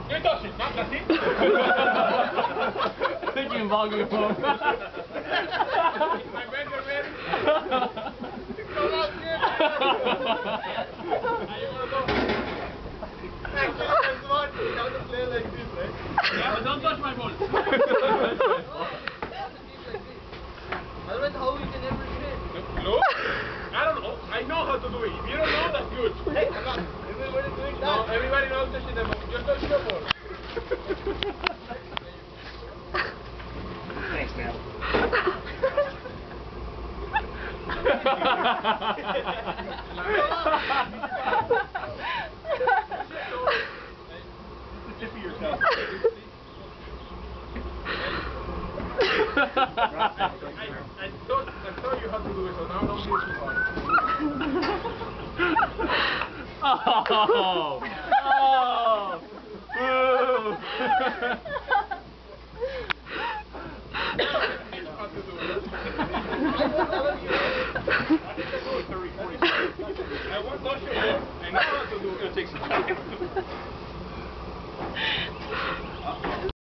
You touch it, not nothing. Thinking volume home. My friends are ready. Come out here. You want to go? Actually, there's one. You have to play like this, right? Yeah, but don't touch my ball. Otherwise, how you can ever hit? No? I don't know. I know how to do it. If you don't know, that's good. Hey, come on. Everybody doing that? No, everybody knows the shit. Just touch the ball. Thanks, man. It's the tip of your tongue. I told you how to do it, so now don't be too hard. Oh! Oh! Boo! How to do it. I won't touch your ball. I know how to do it. It's gonna take some time.